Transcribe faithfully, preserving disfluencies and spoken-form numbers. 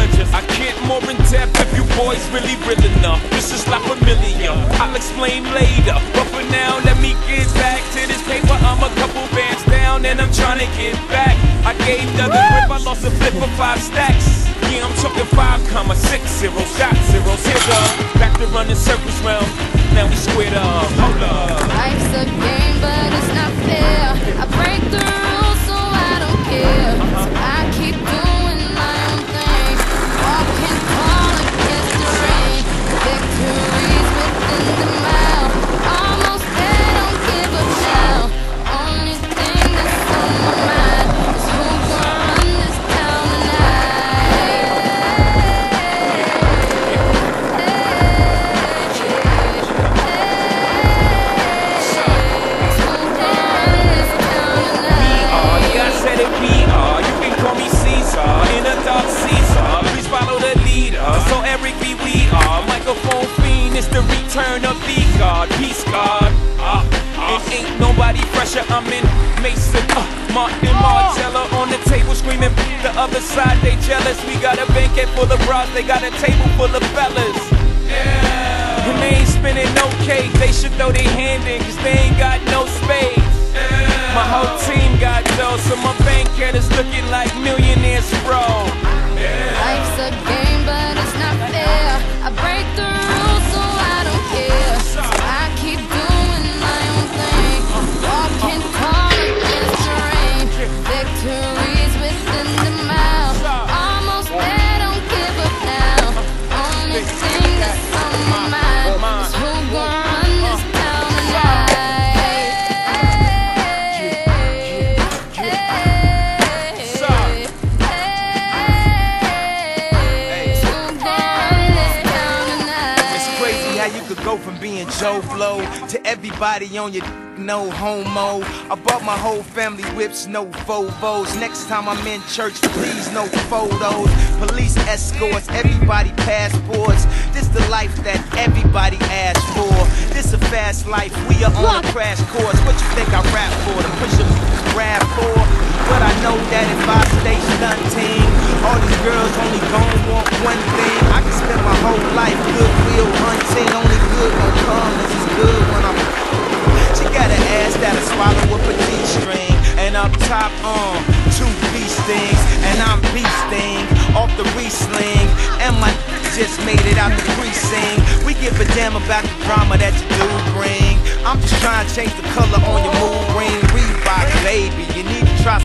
just I can't more in depth if you boys really real enough. This is not familiar, I'll explain later. But for now, let me get back to this paper. I'm a couple bands down and I'm trying to get back. I gave the grip, I lost a flip for five stacks. Yeah, I'm talking five comma six zero, got zeros. Here's up, back to running circles round. Now we squared up, hold up. Life's a game, but it's not fair. I break the rules, so I don't care. So I keep doing my own thing. Walking tall against the rain. Victories within the mile. Almost there, don't give up now. Only thing that's on my mind is who's gonna run this town tonight. So Eric B, we are microphone fiend. It's the return of the God, peace God. Uh, uh, it ain't nobody fresher. I'm in Mason, uh, Martin Martella on the table screaming. The other side they jealous. We got a banquet full of bras. They got a table full of fellas. Yeah. And they ain't spinning no cake. They should throw their hand in, cause they ain't got no space. Yeah. My whole team got dough, so my bank account is looking like millionaires, bro. Yeah. Life's a game, but it's not fair. I break the rules, so I don't care. So I keep doing my own thing. Walking tall against the rain. Victories within the mile. Almost there, don't give up now. Only thing that's on my mind is who gon' run this town tonight. You could go from being Joe Blow to everybody on your no homo. I bought my whole family whips, no Vovos. Next time I'm in church, please no photos. Police escorts, everybody passports. This the life that everybody asks for. This a fast life, we are on a crash course. What you think I rap for? To push a grab for? But I know that if I stay stunting, all these girls only gon' want one thing. I can spend my whole life goodwill hunting. Only good gon' come, this is good when I'm. She got an ass that'll swallow a petite string. And up top, um, two beast things. And I'm beasting off the re-sling. And my just made it out the precinct. We give a damn about the drama that you do bring. I'm just trying to change the color on your mood ring. Reebok, baby, you need to try